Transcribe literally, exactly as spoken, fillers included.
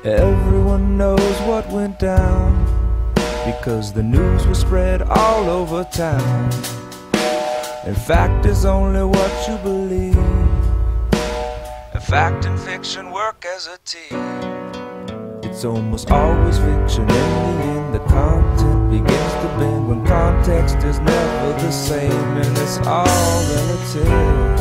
Everyone knows what went down, because the news was spread all over town. And fact is only what you believe, and fact and fiction work as a team. It's almost always fiction. In the end, the content begins to bend when context is never the same, and it's all relative.